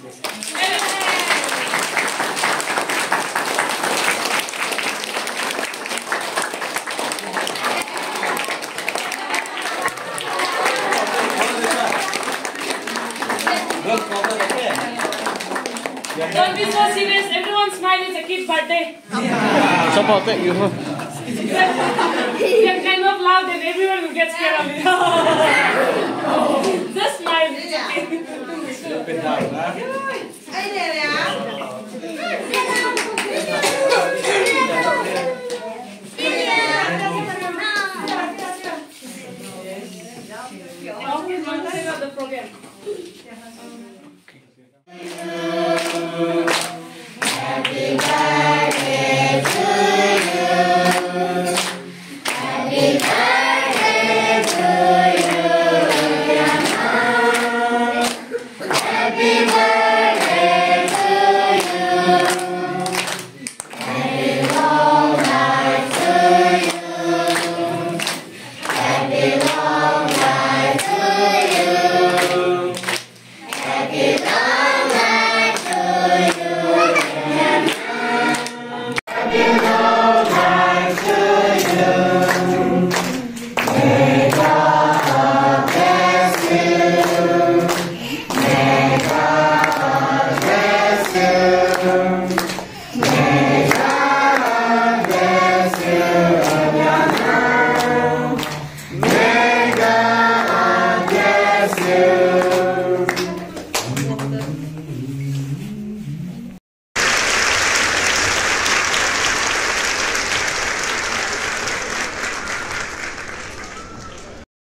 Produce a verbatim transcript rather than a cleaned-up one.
Don't be so serious. Everyone smile. It's a kid's birthday. Support thank you. You can kind of laugh and everyone will get scared of you. Just smile. It's okay. Now who is going to take out the program? Happy birthday to you. Happy birthday to you, Eliana. Happy birthday.